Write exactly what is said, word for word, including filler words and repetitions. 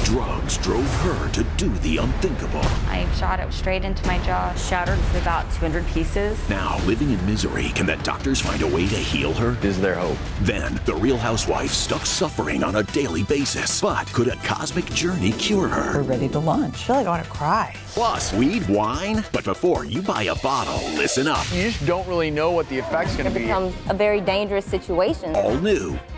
Drugs drove her to do the unthinkable. I shot it straight into my jaw. Shattered to about two hundred pieces. Now, living in misery, can the doctors find a way to heal her? Is there hope? Then, the Real Housewife stuck suffering on a daily basis. But could a cosmic journey cure her? We're ready to launch. I feel like I want to cry. Plus, weed, wine? But before you buy a bottle, listen up. You just don't really know what the effect's going to It be. becomes a very dangerous situation. All new,